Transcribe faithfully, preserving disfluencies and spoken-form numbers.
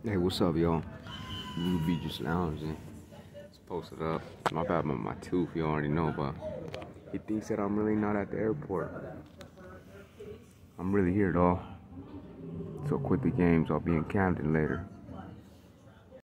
Hey, what's up, y'all? Blue Beaches Lounging. It's posted up. My bad about my tooth, you already know, but he thinks that I'm really not at the airport. I'm really here, though. So quit the games. I'll be in Camden later.